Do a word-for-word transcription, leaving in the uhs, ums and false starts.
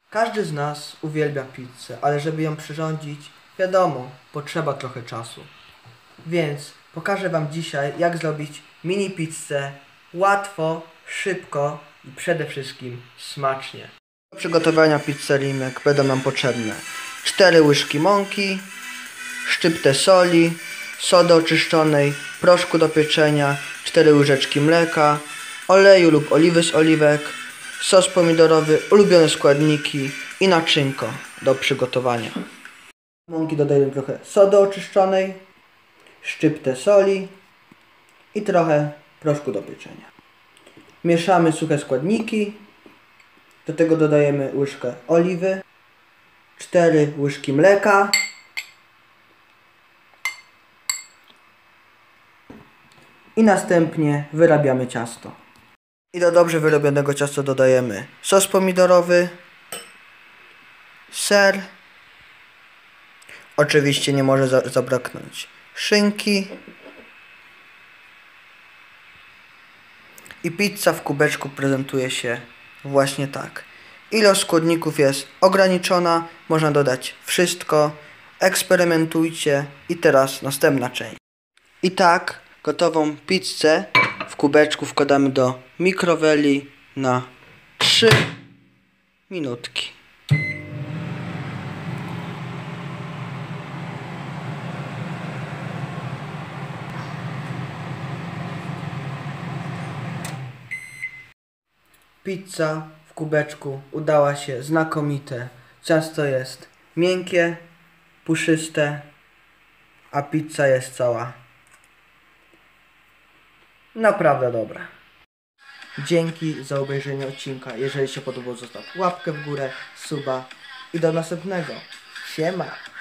Każdy z nas uwielbia pizzę, ale żeby ją przyrządzić, wiadomo, potrzeba trochę czasu. Więc pokażę Wam dzisiaj, jak zrobić mini pizzę łatwo, szybko i przede wszystkim smacznie. Do przygotowania pizzerinek będą nam potrzebne cztery łyżki mąki, szczyptę soli, sody oczyszczonej, proszku do pieczenia, cztery łyżeczki mleka, oleju lub oliwy z oliwek, sos pomidorowy, ulubione składniki i naczynko do przygotowania. Do mąki dodajemy trochę sody oczyszczonej, szczyptę soli i trochę proszku do pieczenia. Mieszamy suche składniki, do tego dodajemy łyżkę oliwy, cztery łyżki mleka, i następnie wyrabiamy ciasto. I do dobrze wyrobionego ciasta dodajemy sos pomidorowy, ser, oczywiście nie może za zabraknąć szynki i pizza w kubeczku prezentuje się właśnie tak. Ilość składników jest ograniczona, można dodać wszystko, eksperymentujcie i teraz następna część. I tak gotową pizzę w kubeczku wkładamy do mikroweli na trzy minutki. Pizza w kubeczku udała się znakomite. Ciasto jest miękkie, puszyste, a pizza jest cała naprawdę dobra. Dzięki za obejrzenie odcinka. Jeżeli się podobał, zostaw łapkę w górę, suba i do następnego. Siema!